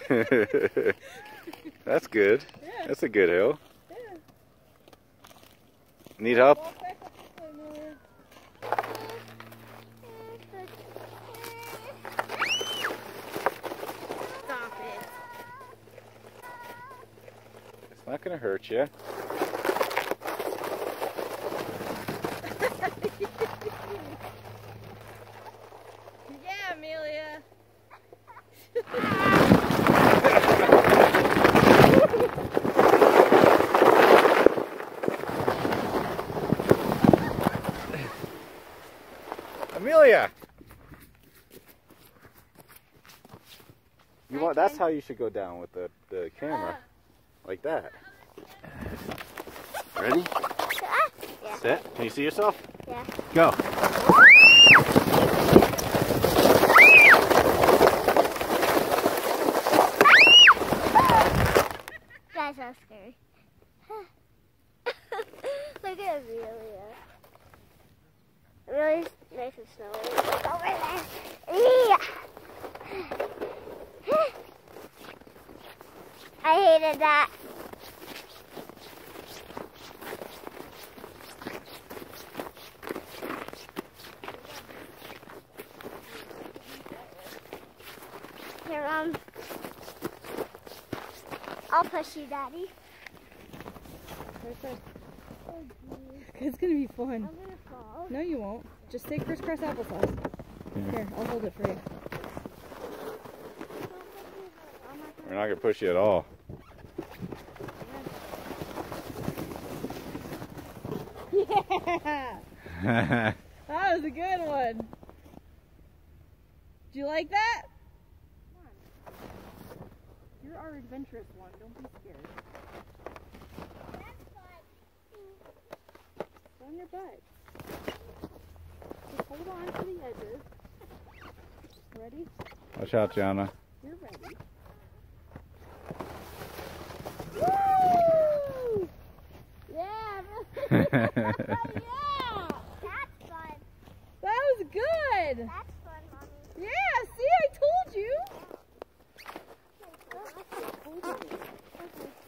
That's good. Yeah. That's a good hill. Yeah. Need help? Walk back up this way, Amelia. Stop it. It's not gonna hurt you. Yeah, Amelia. Amelia! You want, that's how you should go down with the camera. Like that. Ready? Yeah. Set. Can you see yourself? Yeah. Go. That's so scary. Look at Amelia. Really nice and snowy. Look over there. Yeah. I hated that. Here, I'll push you, Daddy. It's gonna be fun. I'm gonna fall. No, you won't. Just say crisscross applesauce. Here, I'll hold it for you. We're not gonna push you at all. Yeah! That was a good one. Did you like that? Come on. You're our adventurous one. Don't be scared. Go on your butt. Just hold on to the edges. Ready? Watch out, Gianna. You're ready. Woo! Yeah! Yeah! That's fun. That was good. That's fun, Mommy. Yeah, see, I told you. Okay.